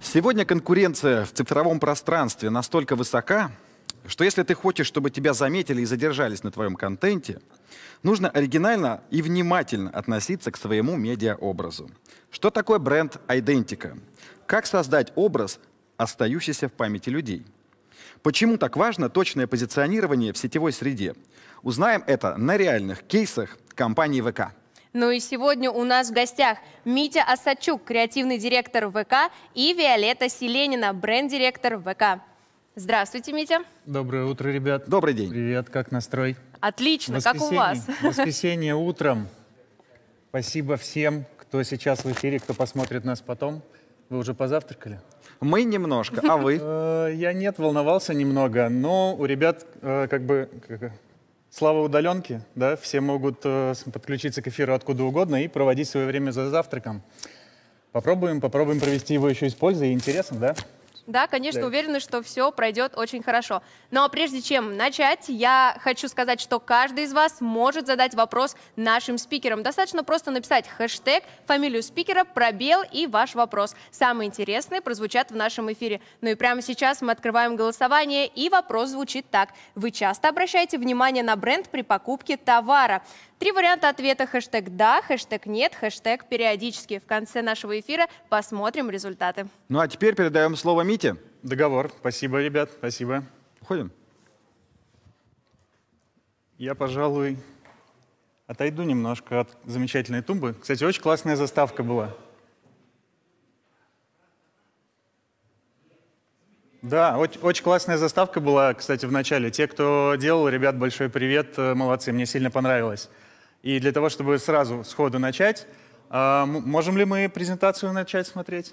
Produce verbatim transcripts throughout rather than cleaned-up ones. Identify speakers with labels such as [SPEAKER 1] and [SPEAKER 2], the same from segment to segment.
[SPEAKER 1] Сегодня конкуренция в цифровом пространстве настолько высока, что если ты хочешь, чтобы тебя заметили и задержались на твоем контенте, нужно оригинально и внимательно относиться к своему медиаобразу. Что такое бренд-айдентика? Как создать образ, остающийся в памяти людей? Почему так важно точное позиционирование в сетевой среде? Узнаем это на реальных кейсах компании вэ ка.
[SPEAKER 2] Ну и сегодня у нас в гостях Митя Осадчук, креативный директор вэ ка, и Виолетта Селенина, бренд-директор вэ ка. Здравствуйте, Митя.
[SPEAKER 3] Доброе утро, ребят.
[SPEAKER 1] Добрый день.
[SPEAKER 3] Привет, как настрой?
[SPEAKER 2] Отлично, как у вас?
[SPEAKER 3] Воскресенье утром. Спасибо всем, кто сейчас в эфире, кто посмотрит нас потом. Вы уже позавтракали?
[SPEAKER 1] Мы немножко, а вы?
[SPEAKER 3] Я нет, волновался немного, но у ребят как бы... Слава удаленке, да, все могут э, подключиться к эфиру откуда угодно и проводить свое время за завтраком. Попробуем, попробуем провести его еще и с пользой и интересом, да?
[SPEAKER 2] Да, конечно,
[SPEAKER 3] Да.
[SPEAKER 2] уверены, что все пройдет очень хорошо. Но прежде чем начать, я хочу сказать, что каждый из вас может задать вопрос нашим спикерам. Достаточно просто написать хэштег, фамилию спикера, пробел и ваш вопрос. Самые интересные прозвучат в нашем эфире. Ну и прямо сейчас мы открываем голосование, и вопрос звучит так. Вы часто обращаете внимание на бренд при покупке товара? Три варианта ответа: хэштег «да», хэштег «нет», хэштег «периодически». В конце нашего эфира посмотрим результаты.
[SPEAKER 1] Ну а теперь передаем слово Мите.
[SPEAKER 3] Договор. Спасибо, ребят, спасибо.
[SPEAKER 1] Уходим.
[SPEAKER 3] Я, пожалуй, отойду немножко от замечательной тумбы. Кстати, очень классная заставка была. Да, очень, очень классная заставка была, кстати, в начале. Те, кто делал, ребят, большой привет, молодцы, мне сильно понравилось. И для того, чтобы сразу сходу начать, э, можем ли мы презентацию начать смотреть?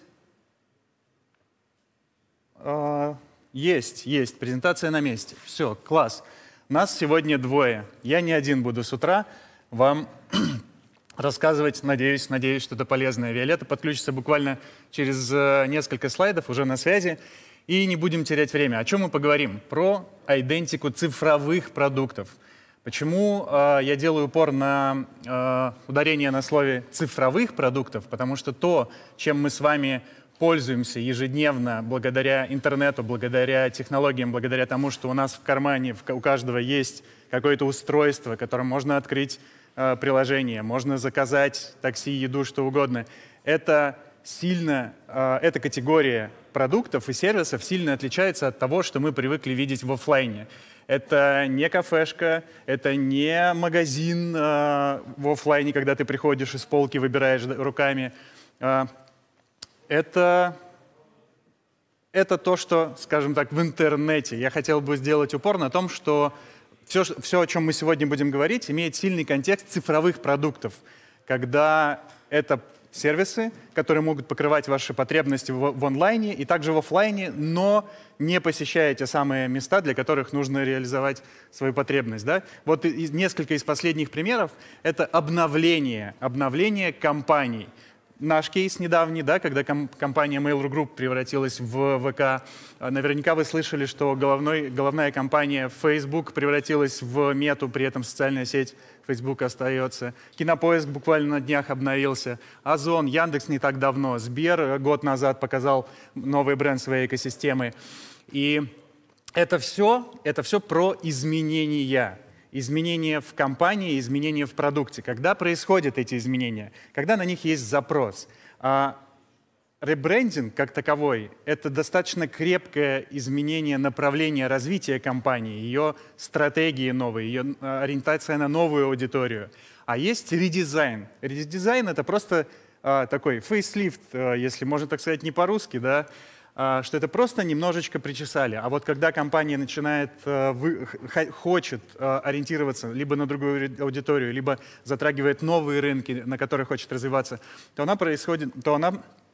[SPEAKER 3] Э, есть, есть, презентация на месте. Все, класс. Нас сегодня двое. Я не один буду с утра вам рассказывать, надеюсь, надеюсь, что-то полезное. Виолетта подключится буквально через э, несколько слайдов, уже на связи. И не будем терять время. О чем мы поговорим? Про айдентику цифровых продуктов. Почему э, я делаю упор на э, ударение на слове «цифровых продуктов»? Потому что то, чем мы с вами пользуемся ежедневно, благодаря интернету, благодаря технологиям, благодаря тому, что у нас в кармане в, у каждого есть какое-то устройство, которым можно открыть э, приложение, можно заказать такси, еду, что угодно. Это сильно, э, эта категория продуктов и сервисов сильно отличается от того, что мы привыкли видеть в офлайне. Это не кафешка, это не магазин э, в офлайне, когда ты приходишь из полки, выбираешь руками. Э, это, это то, что, скажем так, в интернете. Я хотел бы сделать упор на том, что все, все, о чем мы сегодня будем говорить, имеет сильный контекст цифровых продуктов, когда это сервисы, которые могут покрывать ваши потребности в, в онлайне и также в офлайне, но не посещая те самые места, для которых нужно реализовать свою потребность. Да? Вот из, несколько из последних примеров — это обновление, обновление компаний. Наш кейс недавний, да, когда ком компания Mail.ru Group превратилась в вэ ка. Наверняка вы слышали, что головной, головная компания Facebook превратилась в Мету, при этом социальная сеть Facebook остается. Кинопоиск буквально на днях обновился. Озон, Яндекс не так давно. Сбер год назад показал новый бренд своей экосистемы. И это все, это все про изменения. Изменения в компании, изменения в продукте. Когда происходят эти изменения? Когда на них есть запрос. А ребрендинг как таковой — это достаточно крепкое изменение направления развития компании, ее стратегии новые, ее ориентация на новую аудиторию. А есть редизайн. Редизайн — это просто а, такой фейслифт, а, если можно так сказать, не по-русски, да, что это просто немножечко причесали. А вот когда компания начинает, вы, хочет ориентироваться либо на другую аудиторию, либо затрагивает новые рынки, на которых хочет развиваться, то она происходит, то она,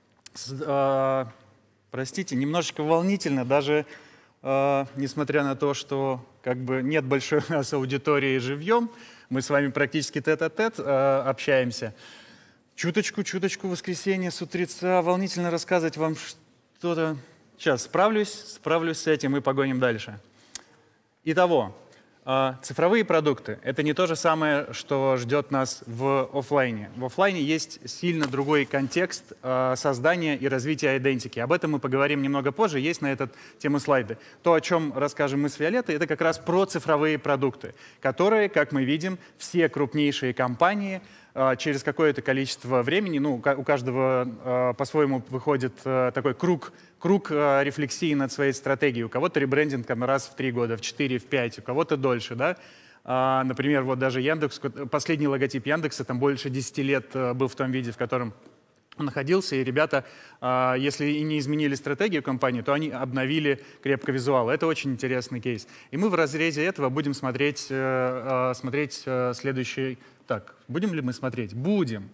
[SPEAKER 3] э, простите, немножечко волнительно, даже э, несмотря на то, что как бы нет большой у нас аудитории живьем, мы с вами практически тет-а-тет э, общаемся. Чуточку, чуточку воскресенье с утреца волнительно рассказывать вам что-то. Сейчас справлюсь, справлюсь с этим и погоним дальше. Итого, А, цифровые продукты — это не то же самое, что ждет нас в офлайне. В офлайне есть сильно другой контекст а, создания и развития идентики. Об этом мы поговорим немного позже, есть на эту тему слайды. То, о чем расскажем мы с Виолеттой, это как раз про цифровые продукты, которые, как мы видим, все крупнейшие компании а, через какое-то количество времени, ну, у каждого а, по-своему выходит а, такой круг, круг а, рефлексии над своей стратегией. У кого-то ребрендинг там, раз в три года, в четыре, в пять, у кого-то дольше, да. А, например, вот даже Яндекс, последний логотип Яндекса там больше десяти лет а, был в том виде, в котором он находился, и ребята, а, если и не изменили стратегию компании, то они обновили крепко визуал. Это очень интересный кейс. И мы в разрезе этого будем смотреть, а, а, смотреть а, следующий... Так, будем ли мы смотреть? Будем.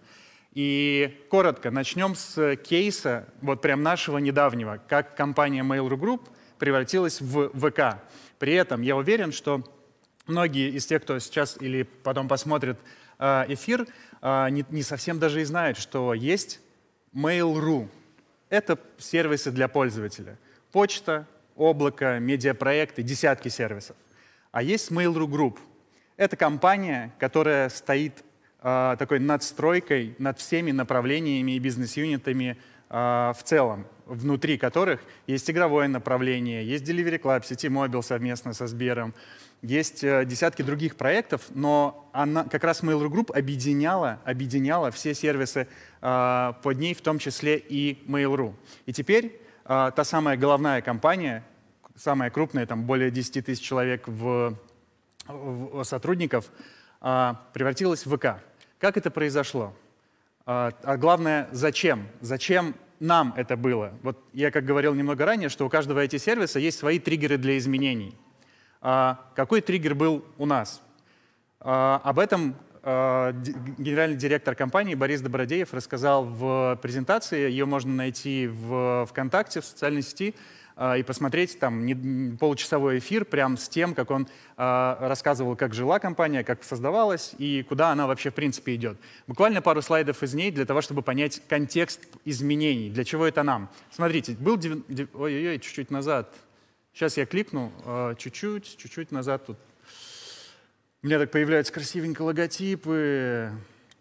[SPEAKER 3] И коротко начнем с кейса, вот прям нашего недавнего, как компания Mail.ru Group превратилась в ВК. При этом я уверен, что многие из тех, кто сейчас или потом посмотрит э, эфир, э, не, не совсем даже и знают, что есть Mail.ru. Это сервисы для пользователя. Почта, облако, медиапроекты, десятки сервисов. А есть Mail.ru Group. Это компания, которая стоит э, такой надстройкой над всеми направлениями и бизнес-юнитами э, в целом, внутри которых есть игровое направление, есть Delivery Club, Ситимобил совместно со Сбером, есть э, десятки других проектов, но она, как раз Mail.ru Group объединяла, объединяла все сервисы э, под ней, в том числе и Mail.ru. И теперь э, та самая головная компания, самая крупная, там более десяти тысяч человек в сотрудников, превратилась в ВК. Как это произошло? А главное, зачем? Зачем нам это было? Вот я, как говорил немного ранее, что у каждого ай ти-сервиса есть свои триггеры для изменений. Какой триггер был у нас? Об этом генеральный директор компании Борис Добродеев рассказал в презентации. Ее можно найти в ВКонтакте, в социальной сети, и посмотреть там не, получасовой эфир прям с тем, как он э, рассказывал, как жила компания, как создавалась и куда она вообще в принципе идет. Буквально пару слайдов из ней для того, чтобы понять контекст изменений, для чего это нам. Смотрите, был... Ой-ой-ой, чуть-чуть назад. Сейчас я кликну, э, чуть-чуть, чуть-чуть назад тут. У меня так появляются красивенькие логотипы.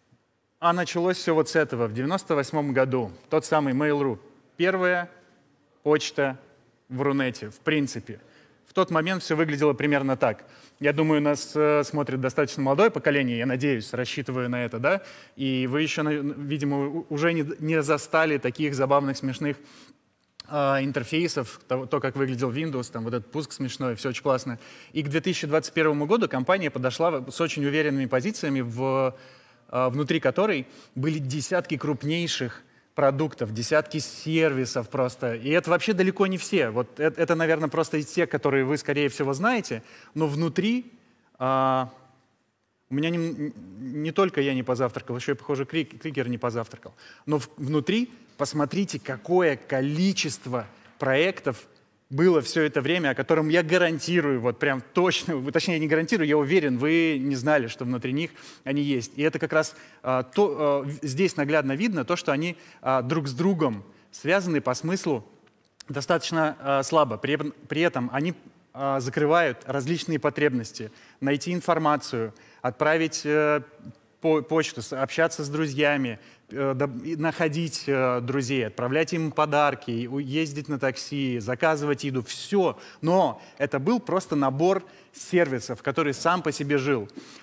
[SPEAKER 3] А началось все вот с этого, в девяносто восьмом году. Тот самый Mail.ru. Первая почта в Рунете, в принципе. В тот момент все выглядело примерно так. Я думаю, нас э, смотрит достаточно молодое поколение, я надеюсь, рассчитываю на это, да? И вы еще, видимо, уже не, не застали таких забавных, смешных э, интерфейсов, то, то, как выглядел Windows, там вот этот пуск смешной, все очень классно. И к две тысячи двадцать первому году компания подошла с очень уверенными позициями, в, э, внутри которой были десятки крупнейших продуктов, десятки сервисов просто. И это вообще далеко не все. Вот это, это наверное, просто из тех, которые вы, скорее всего, знаете. Но внутри а, у меня не, не только я не позавтракал, еще и, похоже, Крик, Крикер не позавтракал. Но в, внутри посмотрите, какое количество проектов было все это время, о котором я гарантирую, вот прям точно, точнее, не гарантирую, я уверен, вы не знали, что внутри них они есть. И это как раз а, то, а, здесь наглядно видно то, что они а, друг с другом связаны по смыслу достаточно а, слабо. При, при этом они а, закрывают различные потребности. Найти информацию, отправить а, по, почту, общаться с друзьями, находить э, друзей, отправлять им подарки, ездить на такси, заказывать еду, все. Но это был просто набор сервисов, который сам по себе жил.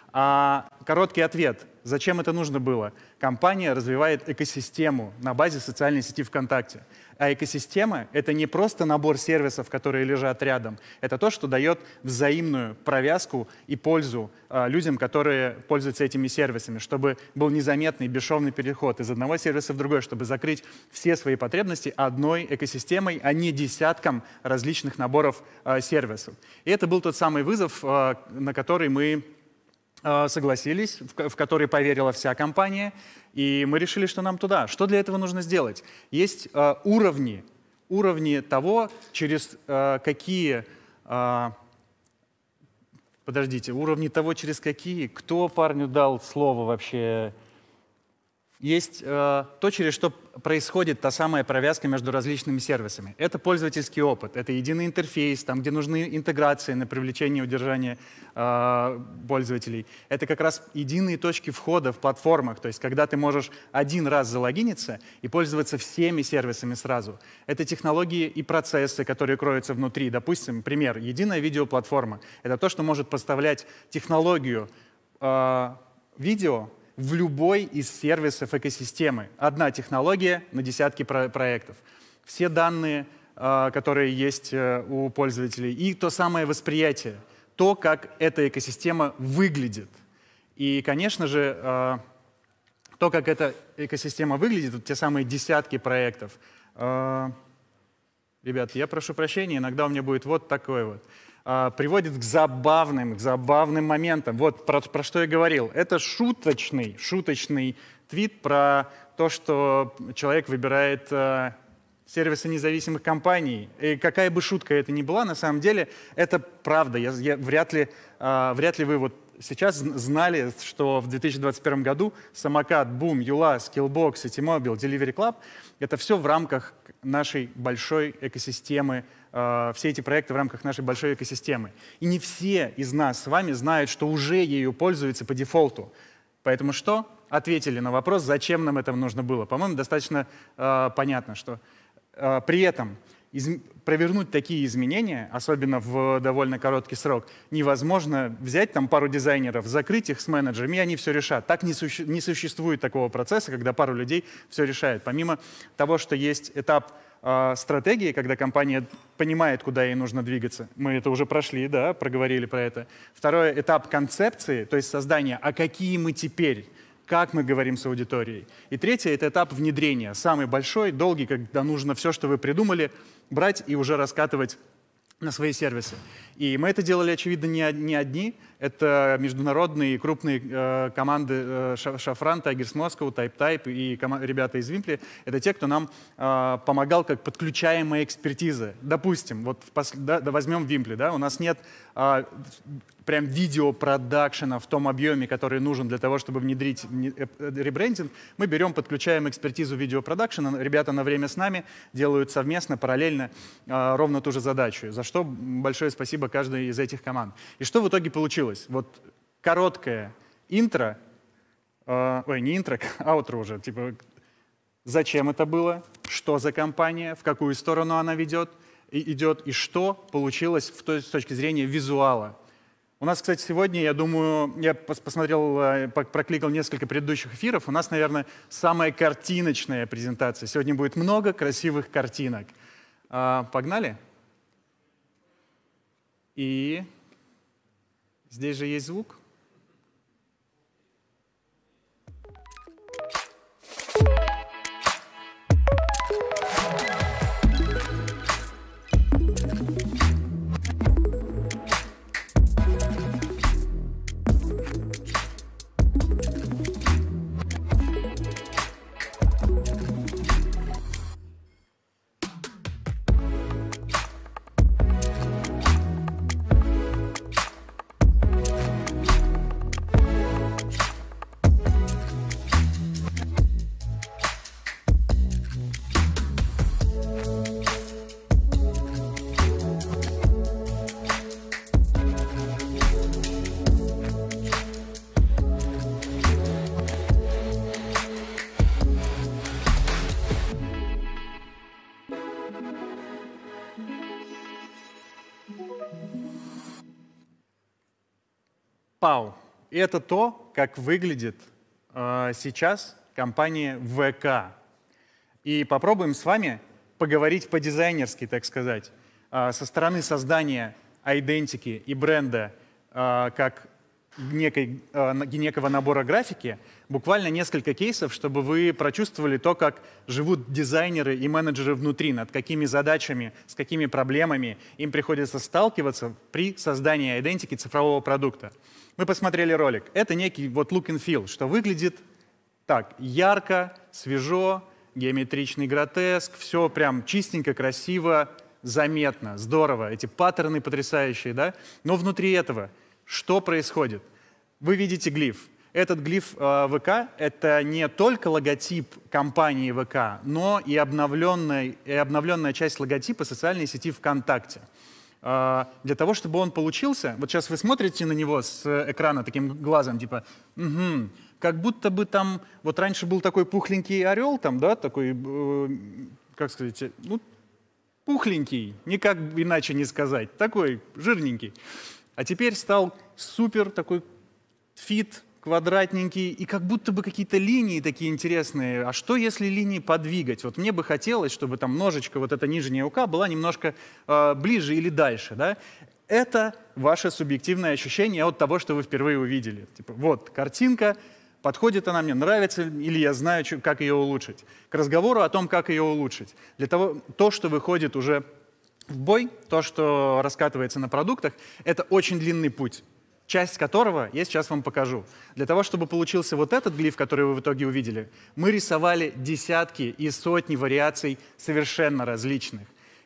[SPEAKER 3] А короткий ответ. Зачем это нужно было? Компания развивает экосистему на базе социальной сети ВКонтакте. А экосистема — это не просто набор сервисов, которые лежат рядом. Это то, что дает взаимную провязку и пользу э, людям, которые пользуются этими сервисами, чтобы был незаметный, бесшовный переход из одного сервиса в другой, чтобы закрыть все свои потребности одной экосистемой, а не десятком различных наборов э, сервисов. И это был тот самый вызов, э, на который мы э, согласились, в, в который поверила вся компания. И мы решили, что нам туда. Что для этого нужно сделать? Есть э, уровни, уровни того, через э, какие... Э, подождите, уровни того, через какие... Кто парню дал слово вообще? есть э, то, через что происходит та самая провязка между различными сервисами. Это пользовательский опыт, это единый интерфейс, там, где нужны интеграции на привлечение и удержание э, пользователей. Это как раз единые точки входа в платформах, то есть когда ты можешь один раз залогиниться и пользоваться всеми сервисами сразу. Это технологии и процессы, которые кроются внутри. Допустим, пример, единая видеоплатформа. Это то, что может поставлять технологию э, видео в любой из сервисов экосистемы. Одна технология на десятки про проектов. Все данные, э, которые есть э, у пользователей, и то самое восприятие, то, как эта экосистема выглядит. И, конечно же, э, то, как эта экосистема выглядит, вот те самые десятки проектов. Э, ребят, я прошу прощения, иногда у меня будет вот такой вот. Приводит к забавным, к забавным моментам. Вот про, про что я говорил. Это шуточный, шуточный твит про то, что человек выбирает э, сервисы независимых компаний. И какая бы шутка это ни была, на самом деле это правда. Я, я, вряд ли, э, вряд ли вы вот сейчас знали, что в две тысячи двадцать первом году Самокат, Boom, Юла, Skillbox, Citymobil, Delivery Club — это все в рамках нашей большой экосистемы, э, все эти проекты в рамках нашей большой экосистемы. И не все из нас с вами знают, что уже ею пользуются по дефолту. Поэтому что? Ответили на вопрос, зачем нам это нужно было. По-моему, достаточно э, понятно, что э, при этом из, провернуть такие изменения, особенно в довольно короткий срок, невозможно взять там пару дизайнеров, закрыть их с менеджерами, и они все решат. Так не, суще, не существует такого процесса, когда пару людей все решает. Помимо того, что есть этап э, стратегии, когда компания понимает, куда ей нужно двигаться, мы это уже прошли, да, проговорили про это. Второй этап концепции, то есть создания, а какие мы теперь, как мы говорим с аудиторией. И третий — это этап внедрения, самый большой, долгий, когда нужно все, что вы придумали, брать и уже раскатывать на свои сервисы. И мы это делали, очевидно, не, не одни. Это международные крупные э, команды э, Шафран, Tigers Moscow, TypeType и ребята из Вимпли. Это те, кто нам э, помогал как подключаемая экспертиза. Допустим, вот в пос... да, да, возьмем Вимпли, да, у нас нет э, прям видеопродакшена в том объеме, который нужен для того, чтобы внедрить ребрендинг. Мы берем, подключаем экспертизу видеопродакшена, ребята на время с нами делают совместно, параллельно э, ровно ту же задачу, за что большое спасибо каждой из этих команд. И что в итоге получилось? Вот короткое интро, э, ой, не интро, аутро уже, типа, зачем это было, что за компания, в какую сторону она ведет, и, идет, и что получилось в той, с точки зрения визуала. У нас, кстати, сегодня, я думаю, я посмотрел, прокликал несколько предыдущих эфиров, у нас, наверное, самая картиночная презентация. Сегодня будет много красивых картинок. А, погнали? И здесь же есть звук. Пау. И это то, как выглядит э, сейчас компания вэ ка. И попробуем с вами поговорить по-дизайнерски, так сказать, э, со стороны создания айдентики и бренда э, как некой, э, некого набора графики, буквально несколько кейсов, чтобы вы прочувствовали то, как живут дизайнеры и менеджеры внутри, над какими задачами, с какими проблемами им приходится сталкиваться при создании айдентики цифрового продукта. Мы посмотрели ролик. Это некий вот look and feel, что выглядит так: ярко, свежо, геометричный гротеск, все прям чистенько, красиво, заметно, здорово. Эти паттерны потрясающие, да? Но внутри этого что происходит? Вы видите глиф. Этот глиф э, ВК — это не только логотип компании ВК, но и обновленная, и обновленная часть логотипа социальной сети ВКонтакте. Э, для того, чтобы он получился, вот сейчас вы смотрите на него с экрана таким глазом, типа, угу, как будто бы там, вот раньше был такой пухленький орел, там, да, такой, э, как сказать, ну, пухленький, никак иначе не сказать, такой жирненький. А теперь стал супер такой фит, квадратненький, и как будто бы какие-то линии такие интересные. А что, если линии подвигать? Вот мне бы хотелось, чтобы там ножечка, вот эта нижняя ука, была немножко э, ближе или дальше. Да? Это ваше субъективное ощущение от того, что вы впервые увидели. Типа, вот картинка, подходит она мне, нравится, или я знаю, как ее улучшить. К разговору о том, как ее улучшить. Для того, то, что выходит уже в бой, то, что раскатывается на продуктах, это очень длинный путь, часть которого я сейчас вам покажу. Для того, чтобы получился вот этот глиф, который вы в итоге увидели, мы рисовали десятки и сотни вариаций совершенно различных.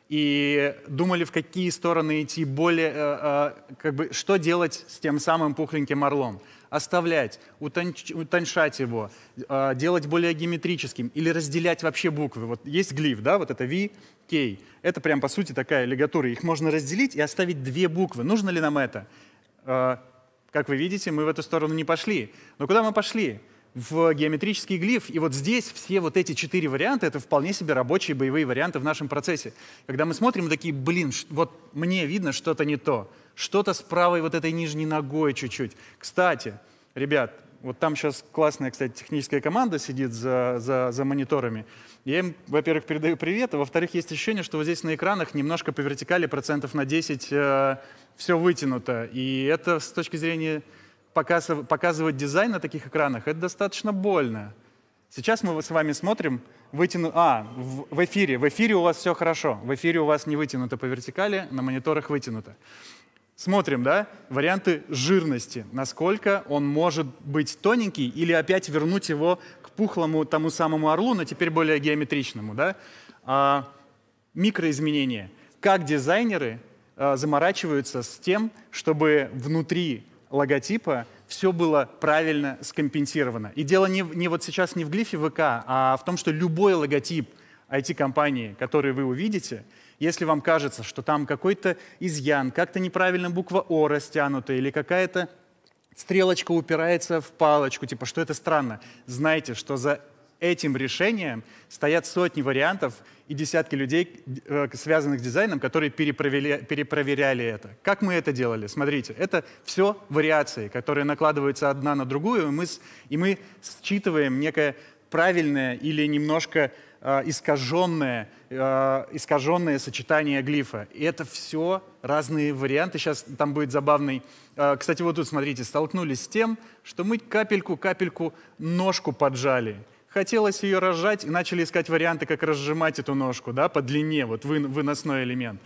[SPEAKER 3] И думали, в какие стороны идти, более, э, э, как бы, что делать с тем самым пухленьким орлом. Оставлять, утонч, утоньшать его, э, делать более геометрическим или разделять вообще буквы. Вот есть глиф, да, вот это V, K. Это прям, по сути, такая лигатура. Их можно разделить и оставить две буквы. Нужно ли нам это? Э, Как вы видите, мы в эту сторону не пошли. Но куда мы пошли? В геометрический глиф. И вот здесь все вот эти четыре варианта — это вполне себе рабочие боевые варианты в нашем процессе. Когда мы смотрим, мы такие, блин, вот мне видно что-то не то. Что-то с правой вот этой нижней ногой чуть-чуть. Кстати, ребят, вот там сейчас классная, кстати, техническая команда сидит за, за, за мониторами. Я им, во-первых, передаю привет, а во-вторых, есть ощущение, что вот здесь на экранах немножко по вертикали процентов на десять э, все вытянуто. И это с точки зрения показыв, показывать дизайн на таких экранах, это достаточно больно. Сейчас мы с вами смотрим, вытяну... А, в, в эфире. В эфире у вас все хорошо. В эфире у вас не вытянуто по вертикали, на мониторах вытянуто. Смотрим, да, варианты жирности. Насколько он может быть тоненький или опять вернуть его к пухлому тому самому орлу, но теперь более геометричному, да. А, микроизменения. Как дизайнеры а, заморачиваются с тем, чтобы внутри логотипа все было правильно скомпенсировано. И дело не, не вот сейчас не в глифе ВК, а в том, что любой логотип ай ти-компании, который вы увидите, если вам кажется, что там какой-то изъян, как-то неправильно буква О растянута или какая-то стрелочка упирается в палочку, типа, что это странно, знайте, что за этим решением стоят сотни вариантов и десятки людей, связанных с дизайном, которые перепроверяли, перепроверяли это. Как мы это делали? Смотрите, это все вариации, которые накладываются одна на другую, и мы, и мы считываем некое правильное или немножко э, искаженное, э, искаженное сочетание глифа. И это все разные варианты. Сейчас там будет забавный. Э, кстати, вот тут, смотрите, столкнулись с тем, что мы капельку-капельку ножку поджали. Хотелось ее разжать, и начали искать варианты, как разжимать эту ножку, да, по длине, вот вы, выносной элемент.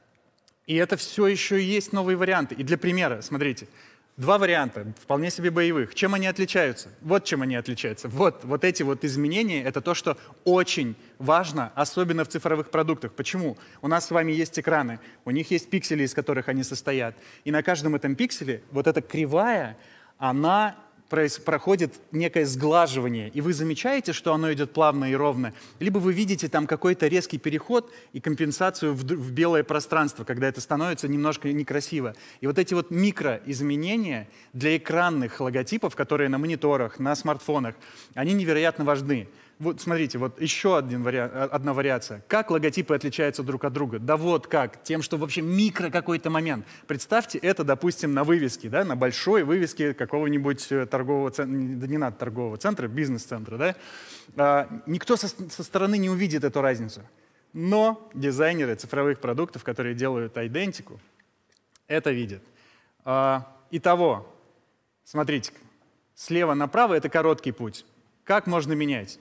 [SPEAKER 3] И это все еще и есть новые варианты. И для примера, смотрите, два варианта, вполне себе боевых. Чем они отличаются? Вот чем они отличаются. Вот, вот эти вот изменения — это то, что очень важно, особенно в цифровых продуктах. Почему? У нас с вами есть экраны, у них есть пиксели, из которых они состоят. И на каждом этом пикселе вот эта кривая, она проходит некое сглаживание, и вы замечаете, что оно идет плавно и ровно, либо вы видите там какой-то резкий переход и компенсацию в, в белое пространство, когда это становится немножко некрасиво. И вот эти вот микроизменения для экранных логотипов, которые на мониторах, на смартфонах, они невероятно важны. Вот смотрите, вот еще один вари... одна вариация. Как логотипы отличаются друг от друга? Да вот как, тем, что вообще микро какой-то момент. Представьте это, допустим, на вывеске, да, на большой вывеске какого-нибудь торгового центра, да не надо торгового центра, бизнес-центра, да. А, никто со, со стороны не увидит эту разницу. Но дизайнеры цифровых продуктов, которые делают идентику, это видят. А, итого, смотрите, слева направо — это короткий путь. Как можно менять?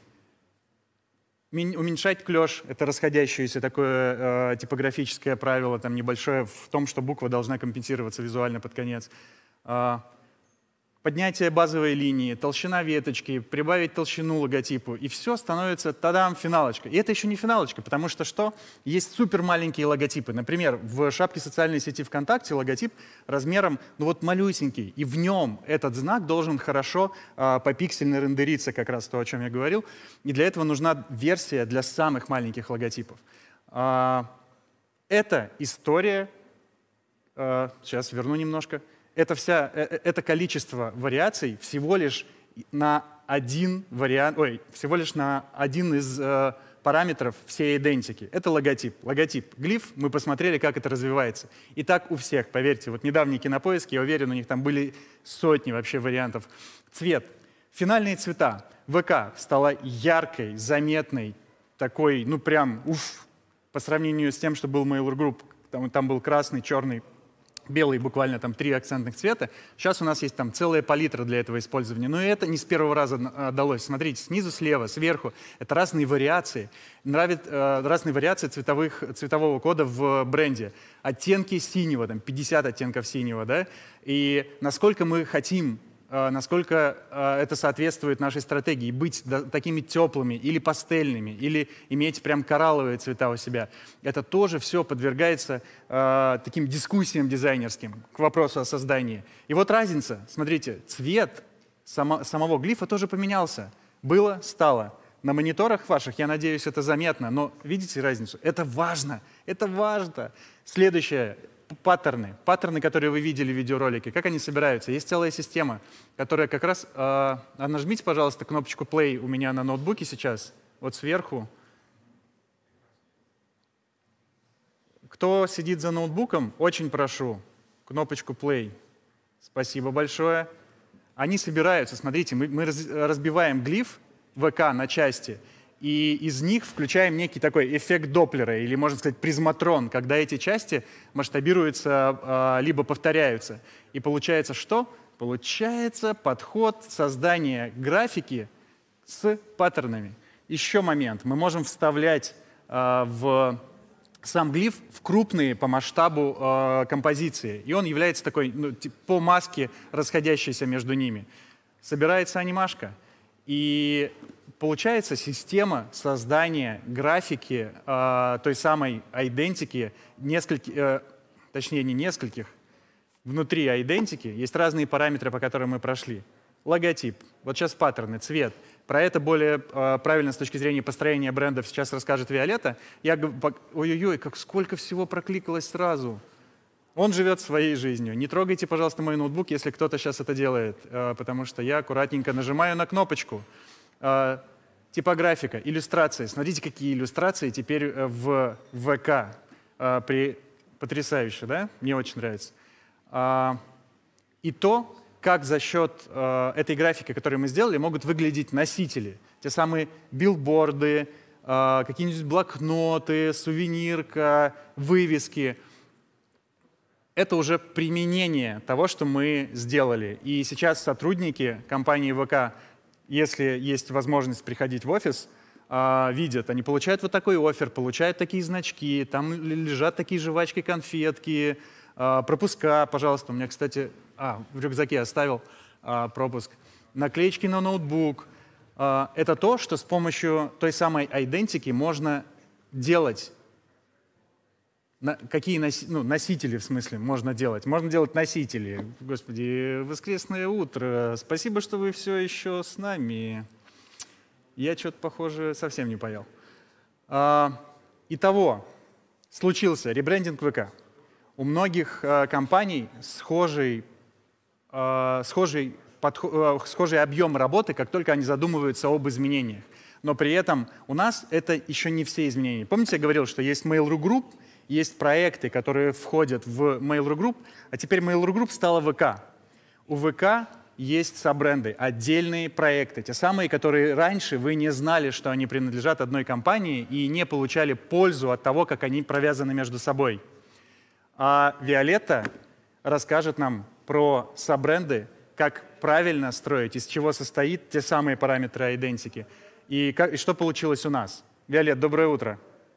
[SPEAKER 3] Уменьшать клеш — это расходящееся такое э, типографическое правило, там небольшое, в том, что буква должна компенсироваться визуально под конец. Э, поднятие базовой линии, толщина веточки, прибавить толщину логотипу, и все становится, тадам, финалочка. И это еще не финалочка, потому что что? Есть супер маленькие логотипы. Например, в шапке социальной сети ВКонтакте логотип размером, ну вот малюсенький, и в нем этот знак должен хорошо а, попиксельно рендериться, как раз то, о чем я говорил. И для этого нужна версия для самых маленьких логотипов. А, это история, а, сейчас верну немножко. Это, вся, это количество вариаций всего лишь на один вариант, ой, всего лишь на один из э, параметров всей идентики. Это логотип. Логотип, глиф, мы посмотрели, как это развивается. И так у всех, поверьте, вот недавние кинопоиски, я уверен, у них там были сотни вообще вариантов. Цвет. Финальные цвета. ВК стала яркой, заметной, такой, ну прям, уф, по сравнению с тем, что был Mail.ru Group. Там, там был красный, черный, белый, буквально там три акцентных цвета. Сейчас у нас есть там целая палитра для этого использования. Но и это не с первого раза далось. Смотрите, снизу, слева, сверху. Это разные вариации. Нравит, э, разные вариации цветовых, цветового кода в бренде. Оттенки синего, там пятьдесят оттенков синего, да? И насколько мы хотим, э, насколько э, это соответствует нашей стратегии, быть да, такими теплыми или пастельными, или иметь прям коралловые цвета у себя. Это тоже все подвергается э, таким дискуссиям дизайнерским к вопросу о создании. И вот разница, смотрите, цвет само, самого глифа тоже поменялся. Было, стало. На мониторах ваших, я надеюсь, это заметно, но видите разницу? Это важно, это важно. Следующее. Паттерны. Паттерны, которые вы видели в видеоролике, как они собираются. Есть целая система, которая как раз... Э, а нажмите, пожалуйста, кнопочку play у меня на ноутбуке сейчас, вот сверху. Кто сидит за ноутбуком, очень прошу, кнопочку play. Спасибо большое. Они собираются, смотрите, мы, мы разбиваем глиф ВК на части, и из них включаем некий такой эффект Доплера, или, можно сказать, призматрон, когда эти части масштабируются, э, либо повторяются. И получается что? Получается подход создания графики с паттернами. Еще момент. Мы можем вставлять э, в сам глиф в крупные по масштабу э, композиции. И он является такой, ну, по маске, расходящейся между ними. Собирается анимашка. И получается система создания графики э, той самой идентики, нескольких, э, точнее не нескольких, внутри идентики есть разные параметры, по которым мы прошли. Логотип, вот сейчас паттерны, цвет. Про это более э, правильно с точки зрения построения брендов сейчас расскажет Виолетта. Я ой-ой-ой, как сколько всего прокликалось сразу. Он живет своей жизнью. Не трогайте, пожалуйста, мой ноутбук, если кто-то сейчас это делает, э, потому что я аккуратненько нажимаю на кнопочку. Э, типографика, иллюстрации. Смотрите, какие иллюстрации теперь в ВК. Э, при... Потрясающе, да? Мне очень нравится. Э, и то, как за счет э, этой графики, которую мы сделали, могут выглядеть носители. Те самые билборды, э, какие-нибудь блокноты, сувенирка, вывески. Это уже применение того, что мы сделали. И сейчас сотрудники компании ВК, если есть возможность приходить в офис, видят, они получают вот такой оффер, получают такие значки, там лежат такие жвачки, конфетки, пропуска, пожалуйста. У меня, кстати, а, в рюкзаке оставил пропуск. Наклеечки на ноутбук. Это то, что с помощью той самой идентики можно делать. На, какие носи, ну, носители, в смысле, можно делать? Можно делать носители. Господи, воскресное утро. Спасибо, что вы все еще с нами. Я что-то, похоже, совсем не поел. А, итого, случился ребрендинг ВК. У многих а, компаний схожий, а, схожий, подход, а, схожий объем работы, как только они задумываются об изменениях. Но при этом у нас это еще не все изменения. Помните, я говорил, что есть Mail.ru Group, есть проекты, которые входят в Mail.ru Group, а теперь Mail.ru Group стала ВК. У ВК есть саббренды, отдельные проекты, те самые, которые раньше вы не знали, что они принадлежат одной компании и не получали пользу от того, как они провязаны между собой. А Виолетта расскажет нам про саббренды, как правильно строить, из чего состоит те самые параметры идентики и, как, и что получилось у нас. Виолет, доброе утро.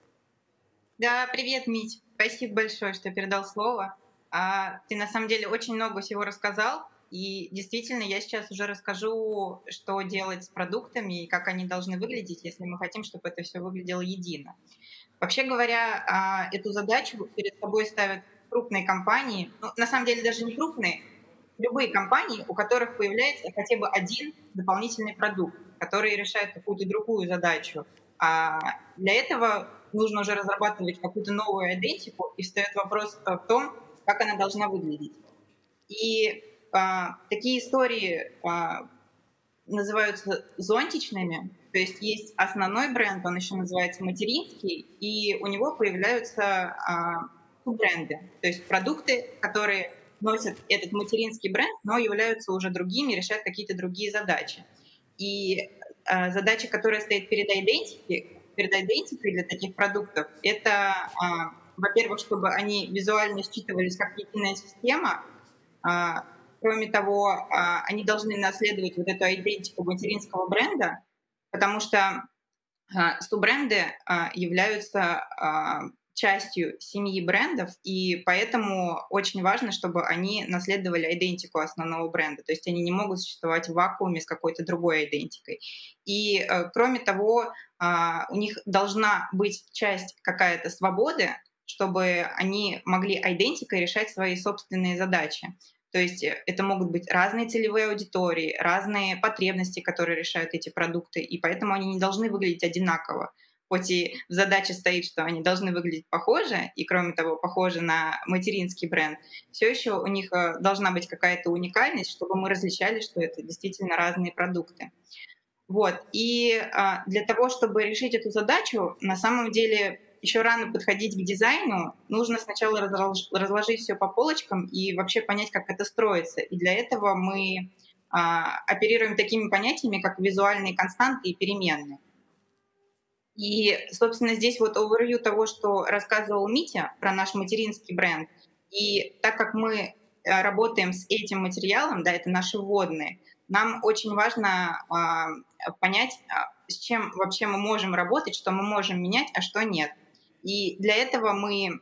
[SPEAKER 4] Да, привет, Мить. Спасибо большое, что передал слово. А, ты на самом деле очень много всего рассказал. И действительно, я сейчас уже расскажу, что делать с продуктами и как они должны выглядеть, если мы хотим, чтобы это все выглядело едино. Вообще говоря, а, эту задачу перед собой ставят крупные компании, ну, на самом деле даже не крупные, любые компании, у которых появляется хотя бы один дополнительный продукт, который решает какую-то другую задачу. А для этого нужно уже разрабатывать какую-то новую идентику, и встает вопрос в том, как она должна выглядеть. И а, такие истории а, называются зонтичными, то есть есть основной бренд, он еще называется материнский, и у него появляются а, суббренды, то есть продукты, которые носят этот материнский бренд, но являются уже другими, решают какие-то другие задачи. И а, задача, которая стоит перед идентикой, перед идентикой для таких продуктов, это, а, во-первых, чтобы они визуально считывались как единая система. А, кроме того, а, они должны наследовать вот эту идентику материнского бренда, потому что а, суббренды а, являются а, частью семьи брендов, и поэтому очень важно, чтобы они наследовали идентику основного бренда. То есть они не могут существовать в вакууме с какой-то другой идентикой. И э, кроме того, э, у них должна быть часть какая-то свободы, чтобы они могли идентикой решать свои собственные задачи. То есть это могут быть разные целевые аудитории, разные потребности, которые решают эти продукты, и поэтому они не должны выглядеть одинаково. Хоть и в задаче стоит, что они должны выглядеть похоже, и, кроме того, похожи на материнский бренд, все еще у них должна быть какая-то уникальность, чтобы мы различали, что это действительно разные продукты. Вот. И а, для того, чтобы решить эту задачу, на самом деле еще рано подходить к дизайну, нужно сначала разложить все по полочкам и вообще понять, как это строится. И для этого мы а, оперируем такими понятиями, как визуальные константы и переменные. И, собственно, здесь вот overview того, что рассказывал Митя про наш материнский бренд. И так как мы работаем с этим материалом, да, это наши вводные, нам очень важно а, понять, а, с чем вообще мы можем работать, что мы можем менять, а что нет. И для этого мы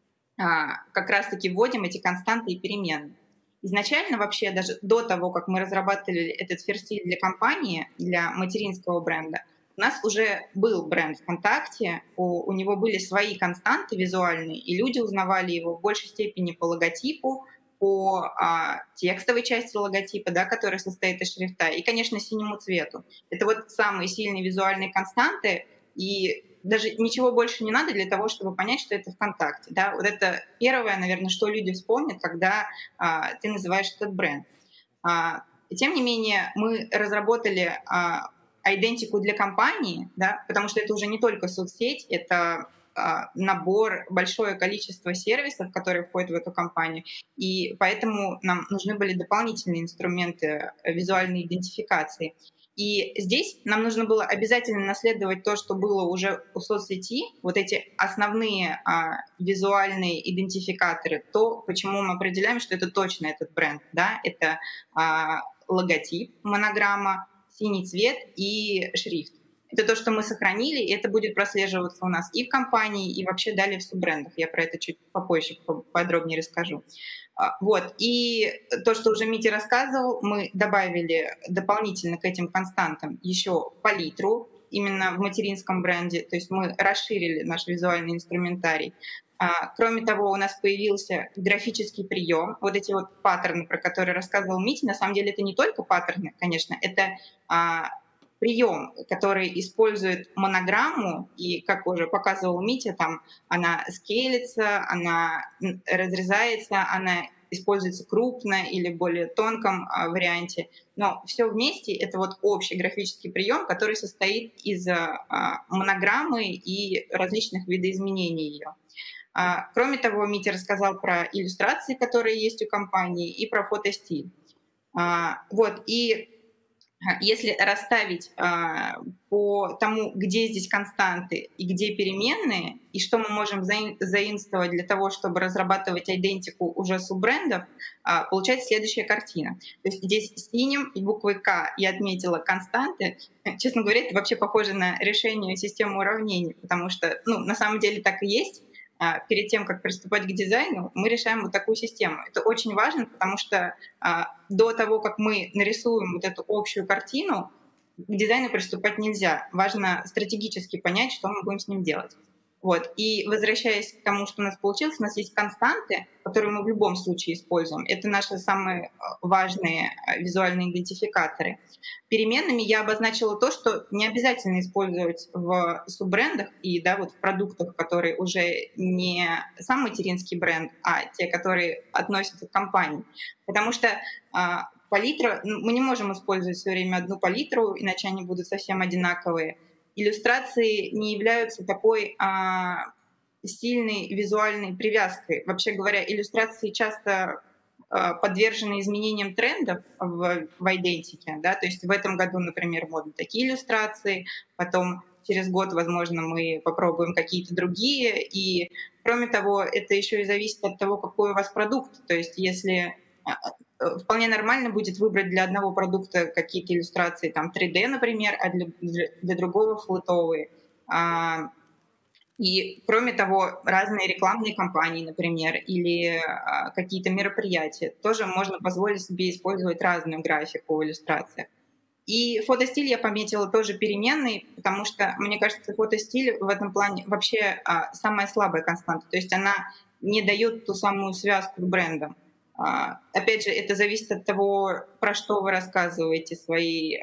[SPEAKER 4] а, как раз-таки вводим эти константы и переменные. Изначально вообще, даже до того, как мы разрабатывали этот ферстиль для компании, для материнского бренда, у нас уже был бренд ВКонтакте, у, у него были свои константы визуальные, и люди узнавали его в большей степени по логотипу, по а, текстовой части логотипа, да, которая состоит из шрифта, и, конечно, синему цвету. Это вот самые сильные визуальные константы, и даже ничего больше не надо для того, чтобы понять, что это ВКонтакте. Да? Вот это первое, наверное, что люди вспомнят, когда а, ты называешь этот бренд. А, тем не менее, мы разработали а, идентику для компании, да, потому что это уже не только соцсеть, это а, набор, большое количество сервисов, которые входят в эту компанию, и поэтому нам нужны были дополнительные инструменты визуальной идентификации. И здесь нам нужно было обязательно наследовать то, что было уже у соцсети, вот эти основные а, визуальные идентификаторы, то, почему мы определяем, что это точно этот бренд, да, это а, логотип, монограмма, синий цвет и шрифт. Это то, что мы сохранили, и это будет прослеживаться у нас и в компании, и вообще далее в суббрендах. Я про это чуть попозже подробнее расскажу. Вот. И то, что уже Митя рассказывал, мы добавили дополнительно к этим константам еще палитру, именно в материнском бренде, то есть мы расширили наш визуальный инструментарий. Кроме того, у нас появился графический прием. Вот эти вот паттерны, про которые рассказывал Митя, на самом деле это не только паттерны, конечно, это а, прием, который использует монограмму, и, как уже показывал Митя, там она скейлится, она разрезается, она используется крупно или более тонком а, варианте. Но все вместе — это вот общий графический прием, который состоит из а, монограммы и различных видоизменений ее. А, кроме того, Митя рассказал про иллюстрации, которые есть у компании, и про фотостиль. А, вот, и если расставить а, по тому, где здесь константы и где переменные, и что мы можем заим, заимствовать для того, чтобы разрабатывать идентику уже суббрендов, а, получается следующая картина. То есть здесь синим и буквой К я отметила константы. Честно говоря, это вообще похоже на решение системы уравнений, потому что, ну, на самом деле так и есть. а, перед тем, как приступать к дизайну, мы решаем вот такую систему. Это очень важно, потому что а, до того, как мы нарисуем вот эту общую картину, к дизайну приступать нельзя. Важно стратегически понять, что мы будем с ним делать. Вот. И возвращаясь к тому, что у нас получилось, у нас есть константы, которые мы в любом случае используем. Это наши самые важные визуальные идентификаторы. Переменными я обозначила то, что не обязательно использовать в суббрендах и да, вот в продуктах, которые уже не сам материнский бренд, а те, которые относятся к компании. Потому что а, палитра, ну, мы не можем использовать все время одну палитру, иначе они будут совсем одинаковые. Иллюстрации не являются такой а, сильной визуальной привязкой. Вообще говоря, иллюстрации часто а, подвержены изменениям трендов в, в идентике. Да? То есть в этом году, например, модны такие иллюстрации, потом через год, возможно, мы попробуем какие-то другие. И кроме того, это еще и зависит от того, какой у вас продукт. То есть если вполне нормально будет выбрать для одного продукта какие-то иллюстрации, там три дэ, например, а для, для другого флотовые. А, и, кроме того, разные рекламные кампании, например, или а, какие-то мероприятия. Тоже можно позволить себе использовать разную графику в иллюстрациях. И фотостиль я пометила тоже переменный, потому что, мне кажется, фотостиль в этом плане вообще а, самая слабая константа. То есть она не дает ту самую связку с брендом. Uh, опять же, это зависит от того, про что вы рассказываете свои,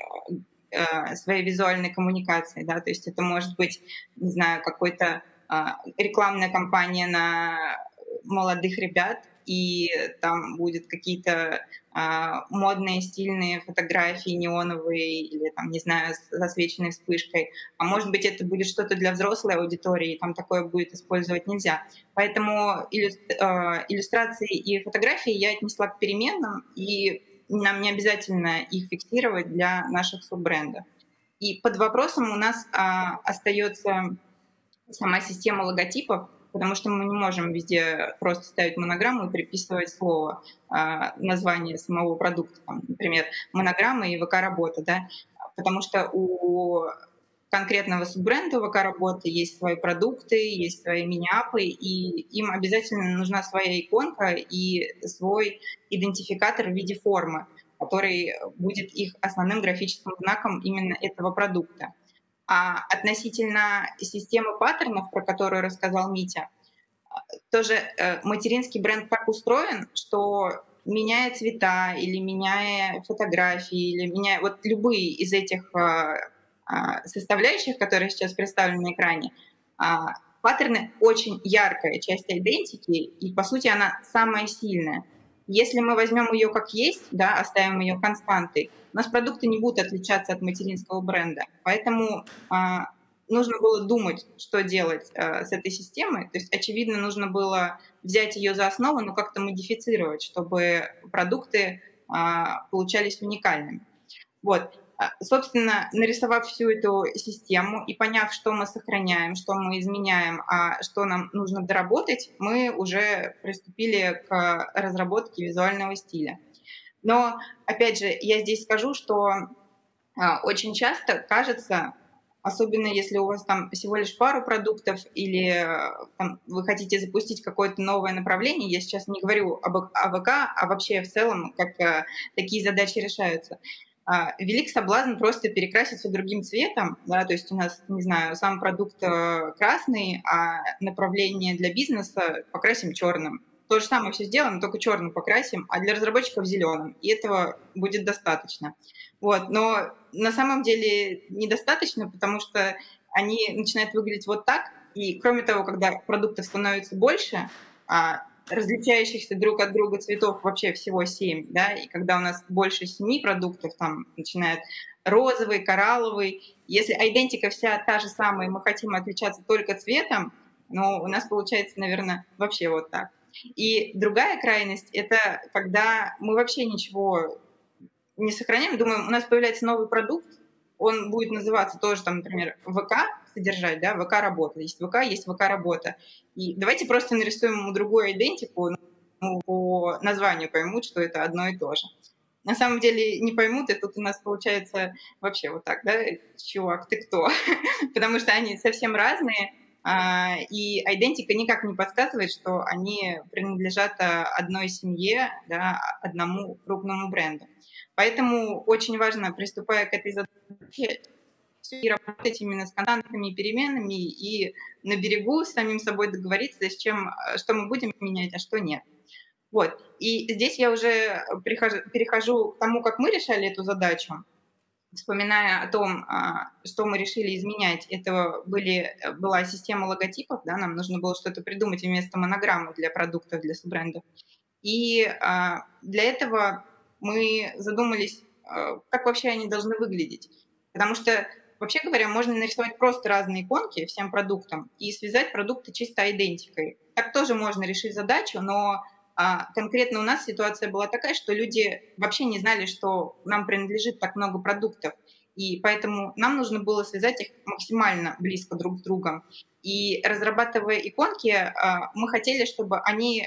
[SPEAKER 4] uh, своей визуальной коммуникации. Да? То есть это может быть, не знаю, какой-то uh, рекламная кампания на молодых ребят, и там будут какие-то uh, модные, стильные фотографии неоновые или, там, не знаю, с засвеченной вспышкой. А может быть, это будет что-то для взрослой аудитории, и там такое будет использовать нельзя. Поэтому иллюстрации и фотографии я отнесла к переменным, и нам не обязательно их фиксировать для наших суббрендов. И под вопросом у нас а, остается сама система логотипов, потому что мы не можем везде просто ставить монограмму и приписывать слово, а, название самого продукта, там, например, монограмма и вэ ка-работа, да? Потому что у конкретного суббренда вэ ка-работы есть свои продукты, есть свои мини-апы, и им обязательно нужна своя иконка и свой идентификатор в виде формы, который будет их основным графическим знаком именно этого продукта. А относительно системы паттернов, про которую рассказал Митя, тоже э, материнский бренд так устроен, что меняя цвета или меняя фотографии, или меняя вот любые из этих э, составляющих, которые сейчас представлены на экране, э, паттерны очень яркая часть идентики, и по сути она самая сильная. Если мы возьмем ее как есть, да, оставим ее константой, у нас продукты не будут отличаться от материнского бренда. Поэтому а, нужно было думать, что делать а, с этой системой. То есть, очевидно, нужно было взять ее за основу, но как-то модифицировать, чтобы продукты а, получались уникальными. Вот. Собственно, нарисовав всю эту систему и поняв, что мы сохраняем, что мы изменяем, а что нам нужно доработать, мы уже приступили к разработке визуального стиля. Но, опять же, я здесь скажу, что очень часто кажется, особенно если у вас там всего лишь пару продуктов или там, вы хотите запустить какое-то новое направление, я сейчас не говорю об АВК, а вообще в целом, как такие задачи решаются, велик соблазн просто перекрасить все другим цветом, да, то есть у нас, не знаю, сам продукт красный, а направление для бизнеса покрасим черным. То же самое все сделаем, только черным покрасим, а для разработчиков зеленым, и этого будет достаточно. Вот. Но на самом деле недостаточно, потому что они начинают выглядеть вот так, и кроме того, когда продуктов становится больше, различающихся друг от друга цветов вообще всего семь, да, и когда у нас больше семи продуктов, там начинает розовый, коралловый, если идентика вся та же самая, и мы хотим отличаться только цветом, ну, у нас получается, наверное, вообще вот так. И другая крайность — это когда мы вообще ничего не сохраняем, думаем, у нас появляется новый продукт, он будет называться тоже, там, например, вэ ка, содержать, да, вэ ка-работа. Есть вэ ка, есть вэ ка-работа. И давайте просто нарисуем ему другую идентику, ну, по названию поймут, что это одно и то же. На самом деле не поймут, и тут у нас получается вообще вот так, да, чувак, ты кто? Потому что они совсем разные, А, И идентика никак не подсказывает, что они принадлежат а, одной семье, да, одному крупному бренду. Поэтому очень важно, приступая к этой задаче, и работать именно с константными переменными и на берегу с самим собой договориться, с чем, что мы будем менять, а что нет. Вот. И здесь я уже прихожу, перехожу к тому, как мы решали эту задачу. Вспоминая о том, что мы решили изменять, это были, была система логотипов, да, нам нужно было что-то придумать вместо монограммы для продуктов, для суббрендов. И для этого мы задумались, как вообще они должны выглядеть. Потому что, вообще говоря, можно нарисовать просто разные иконки всем продуктам и связать продукты чисто идентикой. Так тоже можно решить задачу, но а конкретно у нас ситуация была такая, что люди вообще не знали, что нам принадлежит так много продуктов, и поэтому нам нужно было связать их максимально близко друг с другом. И разрабатывая иконки, мы хотели, чтобы они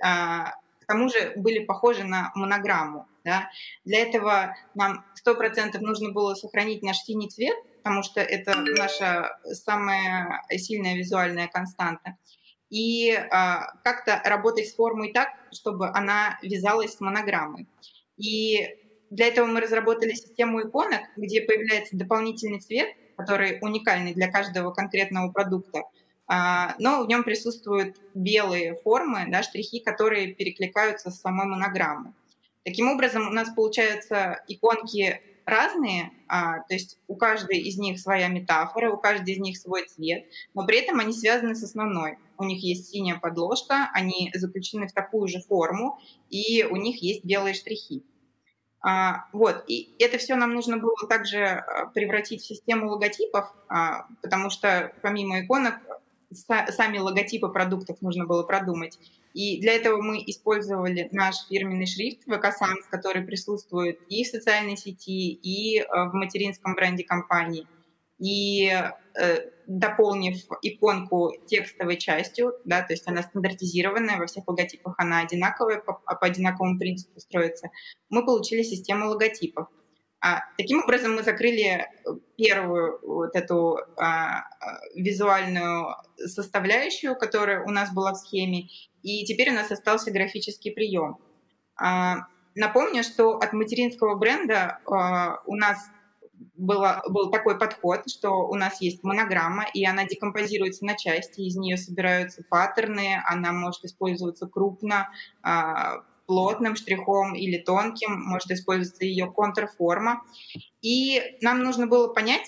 [SPEAKER 4] к тому же были похожи на монограмму. Да? Для этого нам сто процентов нужно было сохранить наш синий цвет, потому что это наша самая сильная визуальная константа. И а, как-то работать с формой так, чтобы она вязалась с монограммой. И для этого мы разработали систему иконок, где появляется дополнительный цвет, который уникальный для каждого конкретного продукта, а, но в нем присутствуют белые формы, да, штрихи, которые перекликаются с самой монограммой. Таким образом, у нас получаются иконки разные, а, то есть у каждой из них своя метафора, у каждой из них свой цвет, но при этом они связаны с основной. У них есть синяя подложка, они заключены в такую же форму, и у них есть белые штрихи. А, вот, и это все нам нужно было также превратить в систему логотипов, а, потому что помимо иконок са- сами логотипы продуктов нужно было продумать. И для этого мы использовали наш фирменный шрифт ви кей Sans, который присутствует и в социальной сети, и в материнском бренде компании. И э, дополнив иконку текстовой частью, да, то есть она стандартизированная, во всех логотипах она одинаковая, по, по одинаковому принципу строится, мы получили систему логотипов. А, таким образом мы закрыли первую вот эту а, визуальную составляющую, которая у нас была в схеме, и теперь у нас остался графический прием. А, напомню, что от материнского бренда а, у нас было, был такой подход, что у нас есть монограмма, и она декомпозируется на части, из нее собираются паттерны, она может использоваться крупно, плотным штрихом или тонким, может использоваться ее контрформа. И нам нужно было понять,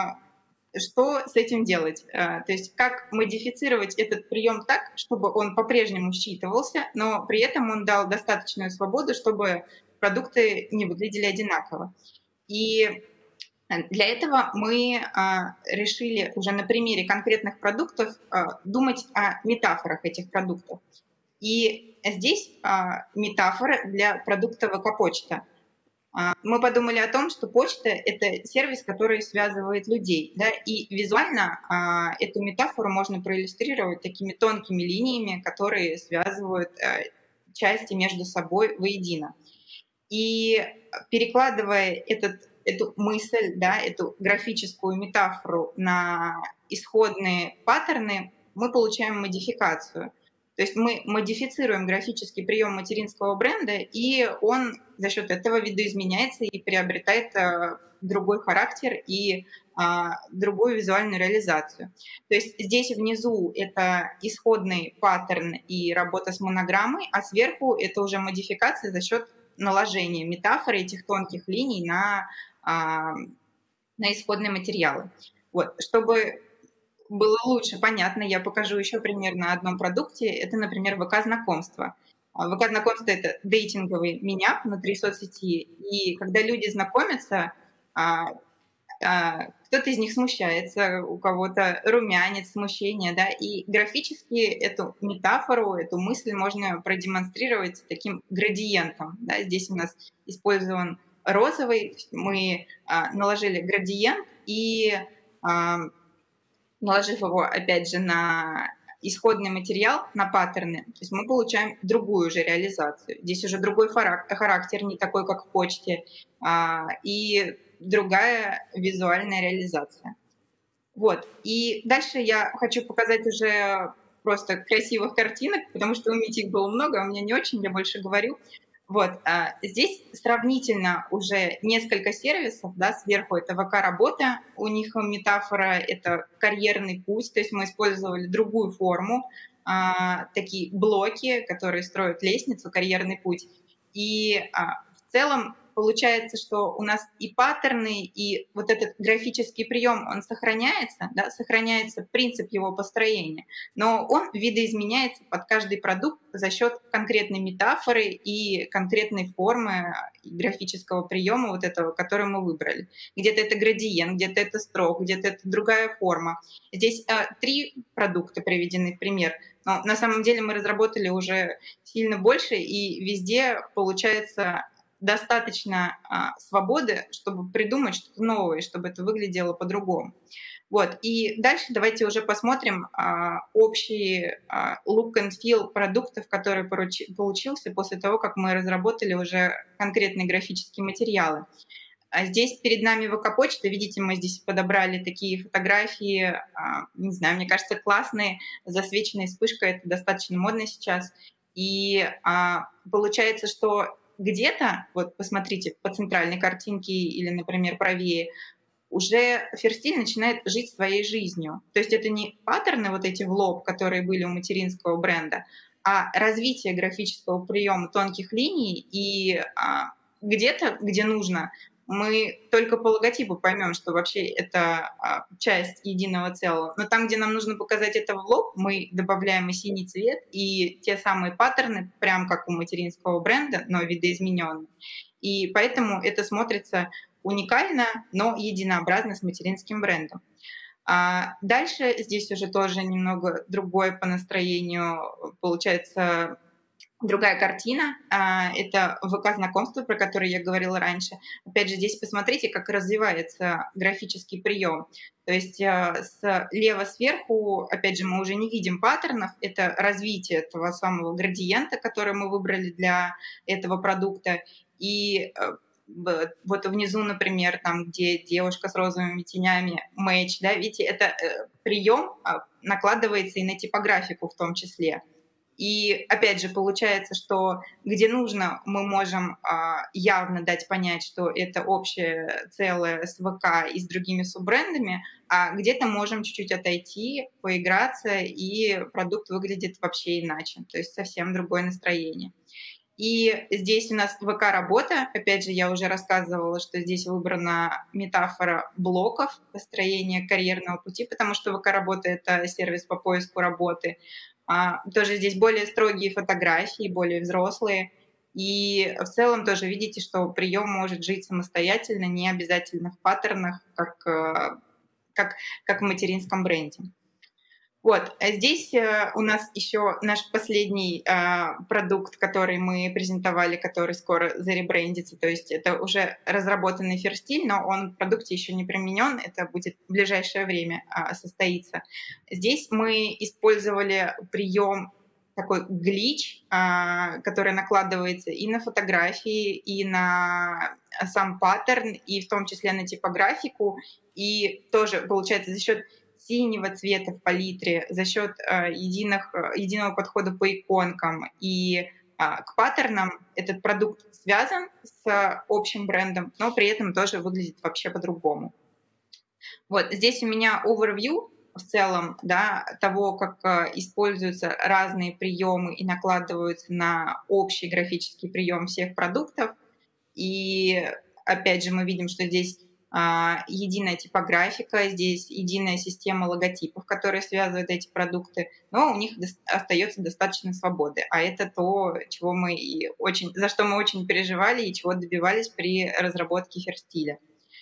[SPEAKER 4] что с этим делать. То есть как модифицировать этот прием так, чтобы он по-прежнему считывался, но при этом он дал достаточную свободу, чтобы продукты не выглядели одинаково. И для этого мы а, решили уже на примере конкретных продуктов а, думать о метафорах этих продуктов. И здесь а, метафора для продукта вэ ка-почта. А, мы подумали о том, что почта – это сервис, который связывает людей. Да, и визуально а, эту метафору можно проиллюстрировать такими тонкими линиями, которые связывают а, части между собой воедино. И перекладывая этот эту мысль, да, эту графическую метафору на исходные паттерны, мы получаем модификацию. То есть мы модифицируем графический прием материнского бренда, и он за счет этого видоизменяется и приобретает а, другой характер и а, другую визуальную реализацию. То есть здесь внизу это исходный паттерн и работа с монограммой, а сверху это уже модификация за счет наложения метафоры этих тонких линий на на исходные материалы. Вот. Чтобы было лучше понятно, я покажу еще пример на одном продукте. Это, например, вэ ка-знакомство. вэ ка-знакомство – это дейтинговый меня внутри соцсети. И когда люди знакомятся, кто-то из них смущается, у кого-то румянец, смущение, да, и графически эту метафору, эту мысль можно продемонстрировать таким градиентом. Да. Здесь у нас использован розовый, мы а, наложили градиент и, а, наложив его, опять же, на исходный материал, на паттерны, то есть мы получаем другую же реализацию. Здесь уже другой характер, не такой, как в почте, а, и другая визуальная реализация. Вот. И дальше я хочу показать уже просто красивых картинок, потому что у Мити их было много, а у меня не очень, я больше говорю. Вот. А здесь сравнительно уже несколько сервисов, да, сверху это вэ ка-работа, у них метафора — это карьерный путь, то есть мы использовали другую форму, а, такие блоки, которые строят лестницу, карьерный путь. И а, в целом получается, что у нас и паттерны, и вот этот графический прием, он сохраняется, да, сохраняется принцип его построения, но он видоизменяется под каждый продукт за счет конкретной метафоры и конкретной формы графического приема вот этого, который мы выбрали. Где-то это градиент, где-то это строк, где-то это другая форма. Здесь а, три продукта приведены в пример, но на самом деле мы разработали уже сильно больше, и везде получается достаточно а, свободы, чтобы придумать что-то новое, чтобы это выглядело по-другому. Вот. И дальше давайте уже посмотрим а, общий а, look and feel продуктов, который поручи, получился после того, как мы разработали уже конкретные графические материалы. А здесь перед нами вэ ка-почта, видите, мы здесь подобрали такие фотографии, а, не знаю, мне кажется, классные, засвеченные вспышкой, это достаточно модно сейчас. И а, получается, что где-то, вот посмотрите по центральной картинке или, например, правее, уже ферстиль начинает жить своей жизнью. То есть это не паттерны вот эти в лоб, которые были у материнского бренда, а развитие графического приема тонких линий, и а, где-то, где нужно, мы только по логотипу поймем, что вообще это а, часть единого целого. Но там, где нам нужно показать это в лоб, мы добавляем и синий цвет, и те самые паттерны, прям как у материнского бренда, но видоизмененные. И поэтому это смотрится уникально, но единообразно с материнским брендом. А дальше здесь уже тоже немного другое по настроению получается. Другая картина — это вэ ка-знакомство, про которое я говорила раньше. Опять же, здесь посмотрите, как развивается графический прием. То есть слева сверху, опять же, мы уже не видим паттернов, это развитие этого самого градиента, который мы выбрали для этого продукта. И вот внизу, например, там, где девушка с розовыми тенями, мэч, да, видите, это прием накладывается и на типографику в том числе. И опять же получается, что где нужно, мы можем а, явно дать понять, что это общее целое с вэ ка и с другими суббрендами, а где-то можем чуть-чуть отойти, поиграться, и продукт выглядит вообще иначе, то есть совсем другое настроение. И здесь у нас вэ ка-работа. Опять же, я уже рассказывала, что здесь выбрана метафора блоков построения карьерного пути, потому что вэ ка-работа — это сервис по поиску работы. А, тоже здесь более строгие фотографии, более взрослые. И в целом тоже видите, что прием может жить самостоятельно, не обязательно в паттернах, как, как, как в материнском бренде. Вот, здесь у нас еще наш последний а, продукт, который мы презентовали, который скоро заребрендится, то есть это уже разработанный ферстиль, но он в продукте еще не применен, это будет в ближайшее время а, состоится. Здесь мы использовали прием такой глич, а, который накладывается и на фотографии, и на сам паттерн, и в том числе на типографику, и тоже получается за счет синего цвета в палитре, за счет э, единых, э, единого подхода по иконкам и э, к паттернам этот продукт связан с общим брендом, но при этом тоже выглядит вообще по-другому. Вот здесь у меня overview в целом, да, того, как э, используются разные приемы и накладываются на общий графический прием всех продуктов. И опять же мы видим, что здесь единая типографика, здесь единая система логотипов, которые связывают эти продукты, но у них остается достаточно свободы. А это то, чего мы и очень, за что мы очень переживали и чего добивались при разработке ферстиля.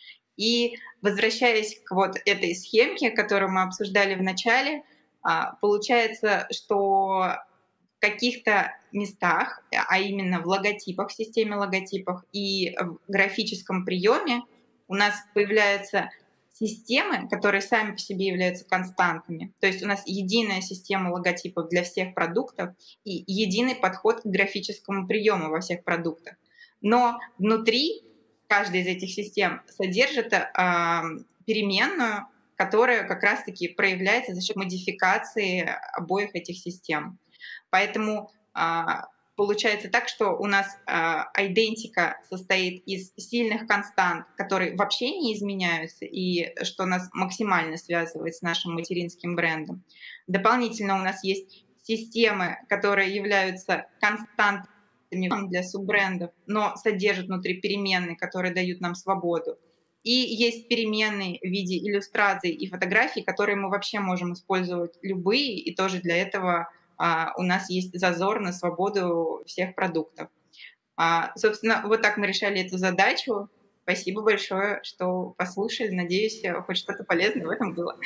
[SPEAKER 4] И возвращаясь к вот этой схемке, которую мы обсуждали в начале, получается, что в каких-то местах, а именно в логотипах, в системе логотипов и в графическом приеме, у нас появляются системы, которые сами по себе являются константами. То есть у нас единая система логотипов для всех продуктов и единый подход к графическому приему во всех продуктах. Но внутри каждой из этих систем содержит э, переменную, которая как раз-таки проявляется за счет модификации обоих этих систем. Поэтому получается так, что у нас идентика состоит из сильных констант, которые вообще не изменяются, и что нас максимально связывает с нашим материнским брендом. Дополнительно у нас есть системы, которые являются константами для суббрендов, но содержат внутри переменные, которые дают нам свободу. И есть переменные в виде иллюстраций и фотографий, которые мы вообще можем использовать любые, и тоже для этого а, у нас есть зазор на свободу всех продуктов. А, собственно, вот так мы решали эту задачу. Спасибо большое, что послушали. Надеюсь, хоть что-то полезное в этом было.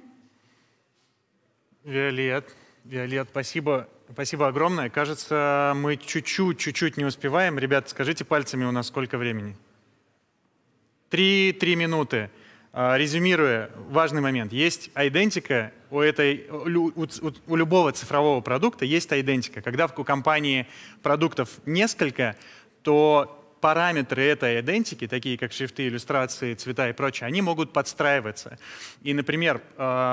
[SPEAKER 3] Виолет, Виолет, спасибо, спасибо огромное. Кажется, мы чуть-чуть, чуть-чуть не успеваем. Ребят, скажите пальцами, у нас сколько времени? Три, три минуты. Резюмируя, важный момент. Есть идентика у, этой, у, у, у любого цифрового продукта, есть идентика. Когда у компании продуктов несколько, то параметры этой идентики, такие как шрифты, иллюстрации, цвета и прочее, они могут подстраиваться. И, например,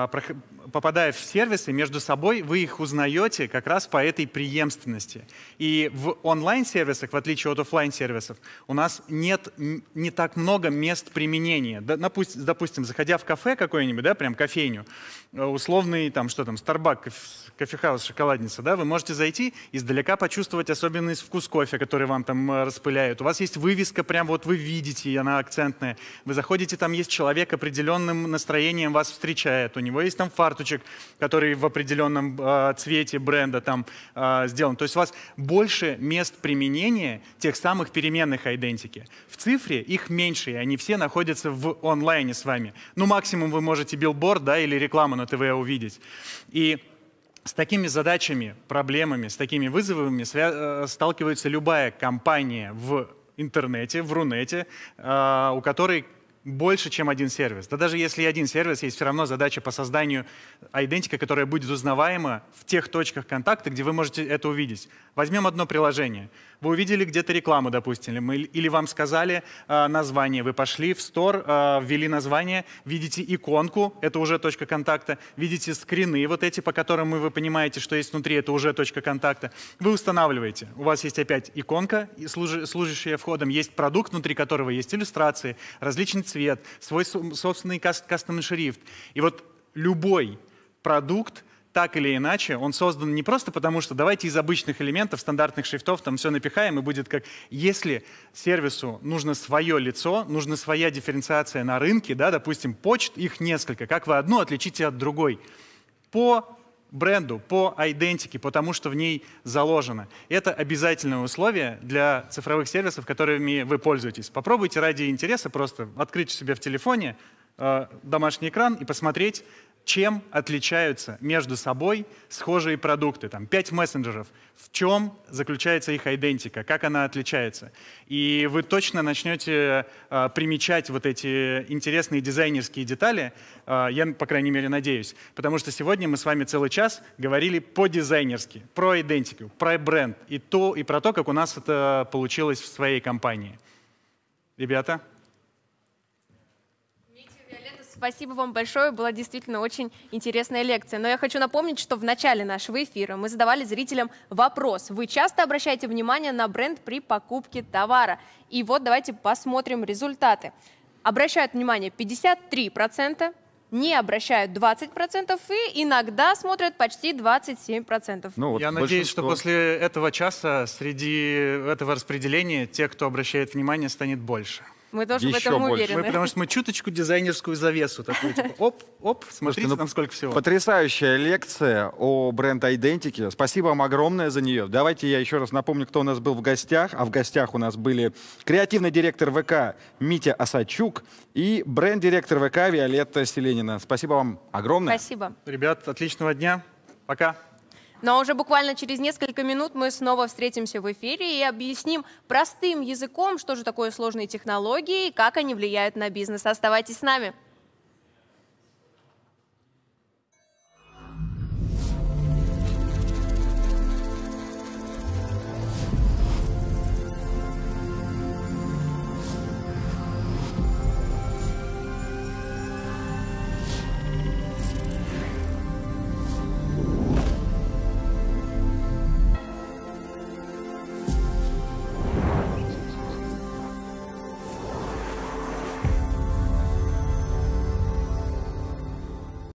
[SPEAKER 3] попадая в сервисы, между собой вы их узнаете как раз по этой преемственности. И в онлайн-сервисах, в отличие от офлайн-сервисов, у нас нет не так много мест применения. Допустим, заходя в кафе какое-нибудь, да, прям кофейню, условный, там, что там, Starbucks, кофехаус, шоколадница, да, вы можете зайти, издалека почувствовать особенный вкус кофе, который вам там распыляют. У вас есть вывеска, прям вот вы видите, она акцентная. Вы заходите, там есть человек, определенным настроением вас встречает. У него есть там фартучек, который в определенном э, цвете бренда там э, сделан. То есть у вас больше мест применения тех самых переменных идентики. В цифре их меньше, и они все находятся в онлайне с вами. Ну, максимум вы можете билборд, да, или рекламу на ТВ увидеть. И с такими задачами, проблемами, с такими вызовами сталкивается любая компания в интернете, в Рунете, у которой больше, чем один сервис. Да даже если и один сервис, есть все равно задача по созданию идентика, которая будет узнаваема в тех точках контакта, где вы можете это увидеть. Возьмем одно приложение. Вы увидели где-то рекламу, допустим, или вам сказали э, название. Вы пошли в стор, э, ввели название, видите иконку, это уже точка контакта, видите скрины, вот эти, по которым вы понимаете, что есть внутри, это уже точка контакта. Вы устанавливаете. У вас есть опять иконка, служащая входом, есть продукт, внутри которого есть иллюстрации, различный цвет, свой собственный кастомный шрифт. И вот любой продукт, так или иначе, он создан не просто потому, что давайте из обычных элементов, стандартных шрифтов, там все напихаем, и будет как... Если сервису нужно свое лицо, нужна своя дифференциация на рынке, да, допустим, почт, их несколько, как вы одну отличите от другой? По бренду, по идентике, потому что в ней заложено. Это обязательное условие для цифровых сервисов, которыми вы пользуетесь. Попробуйте ради интереса просто открыть у себя в телефоне э, домашний экран и посмотреть, чем отличаются между собой схожие продукты. Там пять мессенджеров. В чем заключается их идентика, как она отличается. И вы точно начнете э, примечать вот эти интересные дизайнерские детали, э, я, по крайней мере, надеюсь. Потому что сегодня мы с вами целый час говорили по-дизайнерски, про идентику, про бренд и, то, и про то, как у нас это получилось в своей компании. Ребята?
[SPEAKER 2] Спасибо вам большое, была действительно очень интересная лекция. Но я хочу напомнить, что в начале нашего эфира мы задавали зрителям вопрос. Вы часто обращаете внимание на бренд при покупке товара? И вот давайте посмотрим результаты. Обращают внимание пятьдесят три процента, не обращают двадцать процентов и иногда смотрят почти двадцать семь процентов.
[SPEAKER 3] Ну, вот я надеюсь, что после этого часа среди этого распределения тех, кто обращает внимание, станет больше.
[SPEAKER 2] Мы тоже
[SPEAKER 1] Еще
[SPEAKER 2] в этом
[SPEAKER 1] больше.
[SPEAKER 2] уверены.
[SPEAKER 3] Мы, потому что мы чуточку дизайнерскую завесу такую, типа, оп, оп, смотрите,
[SPEAKER 1] Слушайте, ну,
[SPEAKER 3] там сколько всего.
[SPEAKER 1] Потрясающая лекция о бренд-идентике. Спасибо вам огромное за нее. Давайте я еще раз напомню, кто у нас был в гостях. А в гостях у нас были креативный директор ВК Митя Осадчук и бренд-директор ВК Виолетта Селенина. Спасибо вам огромное.
[SPEAKER 2] Спасибо.
[SPEAKER 3] Ребят, отличного дня. Пока.
[SPEAKER 2] Но уже буквально через несколько минут мы снова встретимся в эфире и объясним простым языком, что же такое сложные технологии и как они влияют на бизнес. Оставайтесь с нами.